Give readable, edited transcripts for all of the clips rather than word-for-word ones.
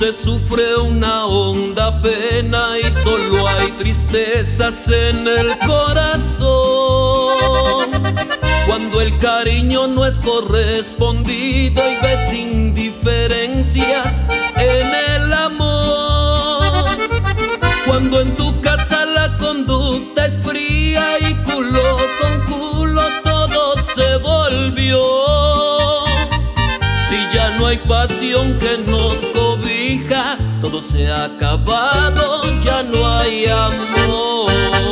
se sufre una honda pena y solo hay tristezas en el corazón. Cuando el cariño no es correspondido y ves indiferencias en el amor. Cuando en tu casa la conducta es fría y culo con culo todo se volvió. Si ya no hay pasión que nos cobija, todo se ha acabado, ya no hay amor.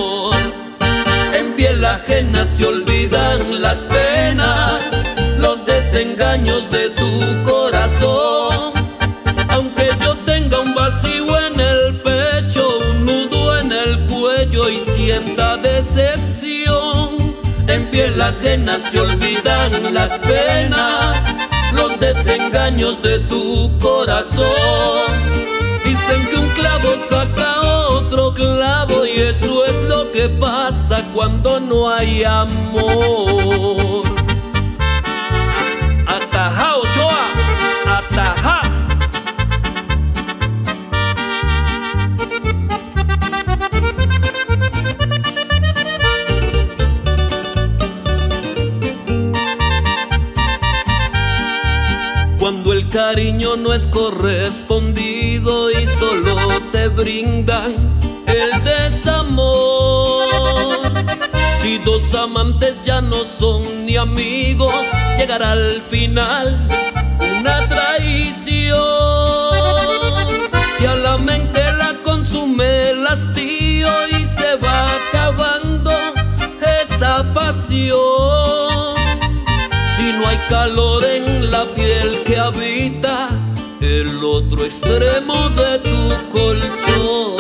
En piel ajena se olvidan las penas, los desengaños de tu corazón. Aunque yo tenga un vacío en el pecho, un nudo en el cuello y sienta decepción, en piel ajena se olvidan las penas, los desengaños de tu corazón. Dicen que un clavo saca otro clavo y eso es lo que pasa cuando no hay amor. Atajá, Ochoa, atajá. Cuando el cariño no es correspondido y solo te brindan el desamor. Si dos amantes ya no son ni amigos, llegará al final una traición. Si a la mente la consume el hastío y se va acabando esa pasión. Si no hay calor en la piel que habita el otro extremo de tu colchón.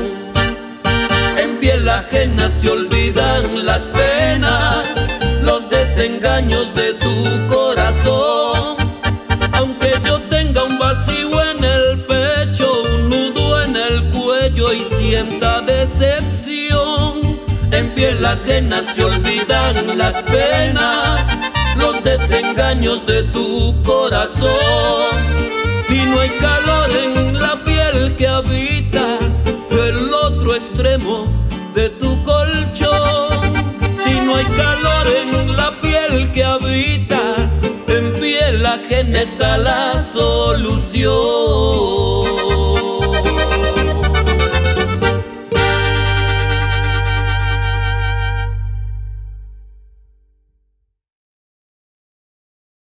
En piel ajena se olvidan las penas, los desengaños de tu corazón. Aunque yo tenga un vacío en el pecho, un nudo en el cuello y sienta decepción, en piel ajena se olvidan las penas, los desengaños de tu corazón. Si no hay calor en la piel que habita el otro extremo de tu colchón, si no hay calor en la piel que habita, en piel ajena está la solución.